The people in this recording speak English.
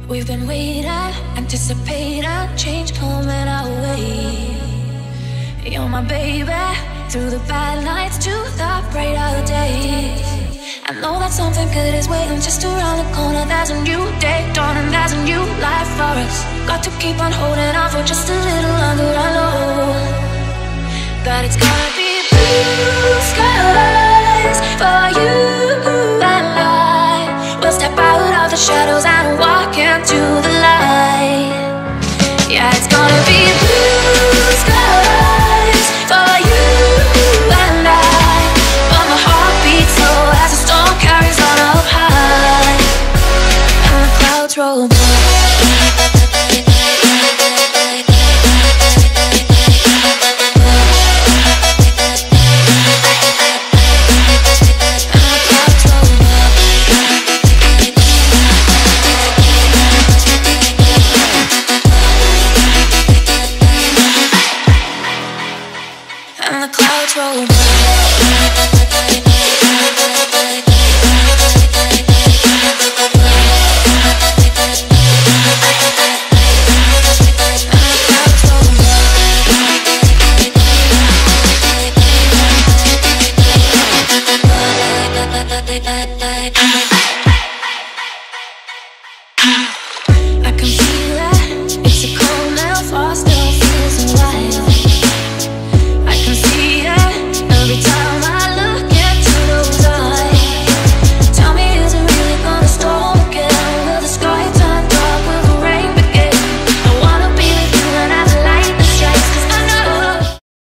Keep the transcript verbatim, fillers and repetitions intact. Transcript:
We've been waiting, anticipating change coming our way. You're my baby, through the bad nights to the brighter days. I know that something good is waiting just around the corner. There's a new day dawning, there's a new life for us. Got to keep on holding on for just a little longer. I know that it's gonna be blue skies for you and I. We'll step out of the shadows and walk into the light. Yeah, it's gonna be blue skies for you and I. But my heart beats slow as the storm carries on up high and the clouds roll by.